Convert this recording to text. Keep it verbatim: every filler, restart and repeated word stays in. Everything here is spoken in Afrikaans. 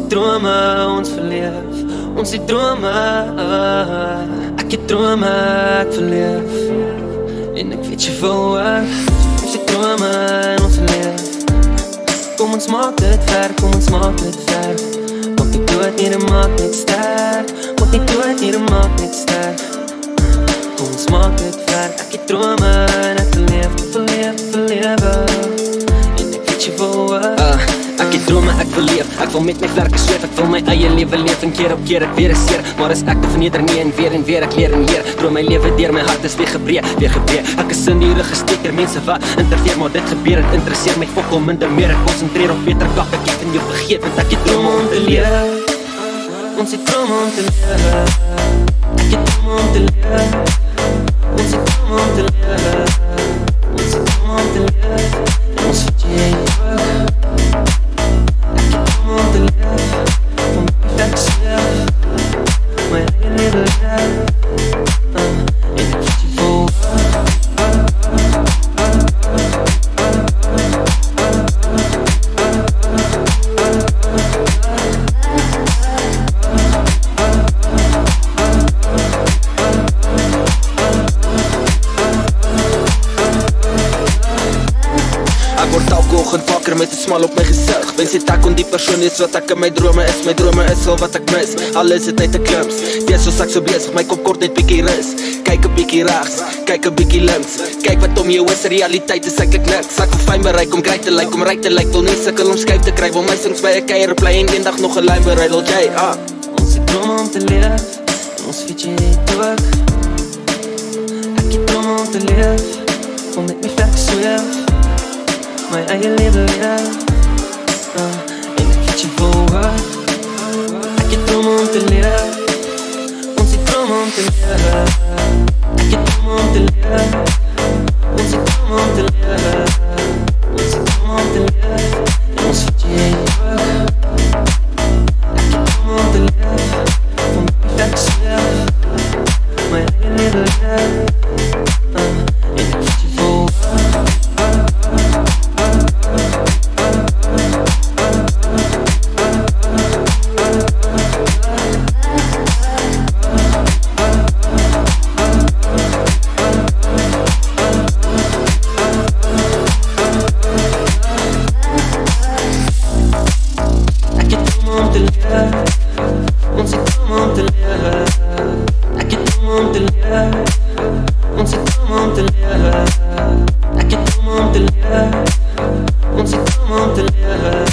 het drome, ons verleef. Ons het drome, ek het drome, ek verleef. En ek weet jy wil ook. Ons het drome en ons verleef. Kom ons maak dit ver, kom ons maak dit ver. Maak nie dood nie, dit maak net sterk. Maak nie dood nie, dit maak net sterk. Kom ons maak dit ver. Ek het drome en ek verleef, verleef, verlewe. En ek weet jy wil ook. uh, Ek het drome, ek wil leef. Ek wil met my vlerke zweef. Ek wil my eie lewe leef. En keer op keer ek weer is seer. Maar is ek te verneder nie. En weer en weer ek leer en leer. Droom my lewe deur, my hart is weer gebree. Weer gebree. Ek is in die rug gesteek deur mense wat interveer. Maar dit gebeur, het interesseer my fokol minder meer. Ek concentreer op beter kak. Ek het in jou vergeet. Want ek het drome om te leef. Ons het drome om te leef. Ek het drome om te leef. Ons het drome om te leef. Ons het drome om te leef. Ons het jy ook. Om te leef, van perfect zelf. Maar jij leeft leef. En ik weet je vol. Ek word elke oggend wakker met 'n smal op my gesig. Wens dit ek kon die persoon is wat ek in my drome is. My drome is al wat ek mis. Alles het net 'n klimps. Dis soos ek so besig, my kop kort net bietjie rus. Kyk 'n bietjie regs, kyk 'n bietjie links. Kyk wat om jou is, realiteit is eintlik niks. Ek wil fyn bereik om great te lyk, om ryk te lyk. Wil nie sukkel om skyf te kry. Wil my sings by 'n kuier bly en eendag nog 'n lyn bereidel jy. Ah, ons het drome om te leef. En ons weet jy het ook. Ek het drome om te leef. Kom met my vlerke zweef. My eie lewe leef. uh, En ek weet jy wil ook. Ek het drome om te leef. Ons het drome om te leef. Ek het drome om te leef. Ons het drome om te leef. Ons het drome om te leef. En ons weet jy ook. Ek het drome om te leef. Van my perfect zweef. My eie lewe leef. uh, En ek weet jy wil ook. Ons het drome om te leef. Ek het drome om te leef. Ons het drome om te leef. Ek het drome om te leef. Ons het drome om te leef.